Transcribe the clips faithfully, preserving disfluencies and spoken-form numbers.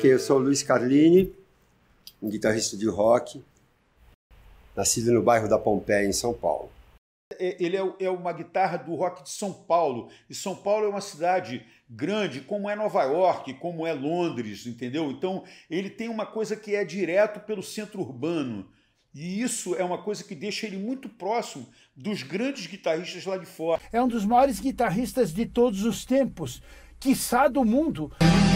Ok, eu sou o Luiz Carlini, um guitarrista de rock, nascido no bairro da Pompeia, em São Paulo. Ele é uma guitarra do rock de São Paulo, e São Paulo é uma cidade grande, como é Nova York, como é Londres, entendeu? Então ele tem uma coisa que é direto pelo centro urbano, e isso é uma coisa que deixa ele muito próximo dos grandes guitarristas lá de fora. É um dos maiores guitarristas de todos os tempos, quiçá do mundo.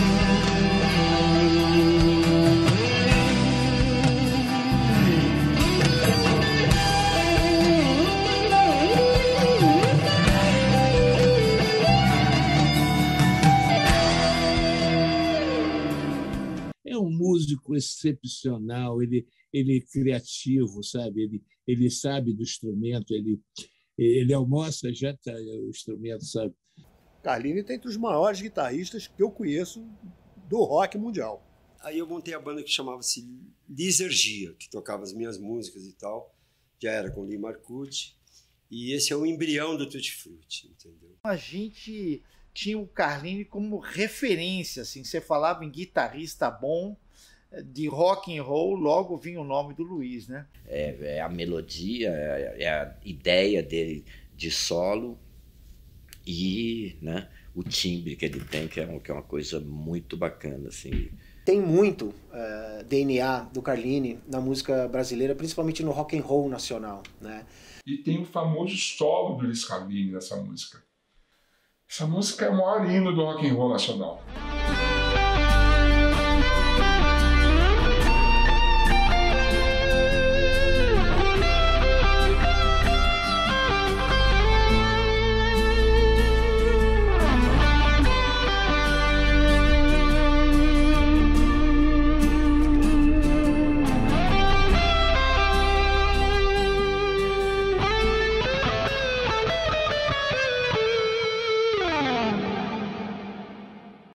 É um músico excepcional, ele, ele é criativo, sabe? Ele, ele sabe do instrumento, ele, ele almoça, janta o instrumento, sabe? Carlini está entre os maiores guitarristas que eu conheço do rock mundial. Aí eu montei a banda que chamava-se Lisergia, que tocava as minhas músicas e tal. Já era com o Lee Marcucci. E esse é o embrião do Tutti Frutti, entendeu? A gente tinha o Carlini como referência, assim, você falava em guitarrista bom, de rock and roll, logo vinha o nome do Luiz, né? É, é a melodia, é, é a ideia dele de solo e, né, o timbre que ele tem, que é, um, que é uma coisa muito bacana, assim. Tem muito uh, D N A do Carlini na música brasileira, principalmente no rock and roll nacional, né? E tem o famoso solo do Luiz Carlini nessa música. Essa música é o maior hino do rock and roll nacional.